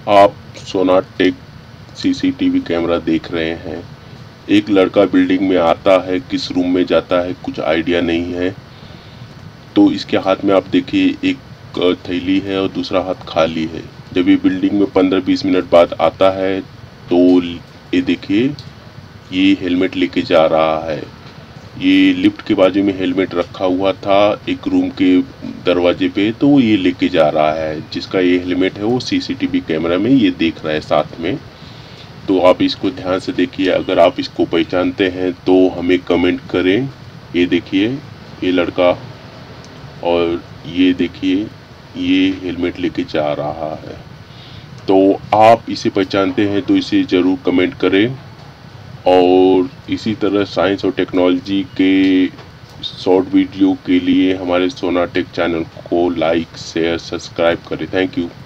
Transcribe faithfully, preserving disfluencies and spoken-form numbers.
आप सोनाटेक CCTV camera देख रहे हैं। एक लड़का बिल्डिंग में आता है, किस रूम में जाता है कुछ आइडिया नहीं है। तो इसके हाथ में आप देखिए एक थैली है और दूसरा हाथ खाली है। जब ये बिल्डिंग में पंद्रह बीस मिनट बाद आता है तो ये देखिए ये हेलमेट लेके जा रहा है। ये लिफ्ट के बाजू में हेलमेट रखा हुआ था एक रूम के दरवाजे पे, तो ये लेके जा रहा है। जिसका ये हेलमेट है वो सीसीटीवी कैमरा में ये देख रहा है साथ में। तो आप इसको ध्यान से देखिए, अगर आप इसको पहचानते हैं तो हमें कमेंट करें। ये देखिए ये लड़का, और ये देखिए ये हेलमेट लेके जा रहा है। तो आप इसे पहचानते हैं तो इसे ज़रूर कमेंट करें, और इसी तरह साइंस और टेक्नोलॉजी के शॉर्ट वीडियो के लिए हमारे सोनाटेक चैनल को लाइक शेयर सब्सक्राइब करें। Thank you.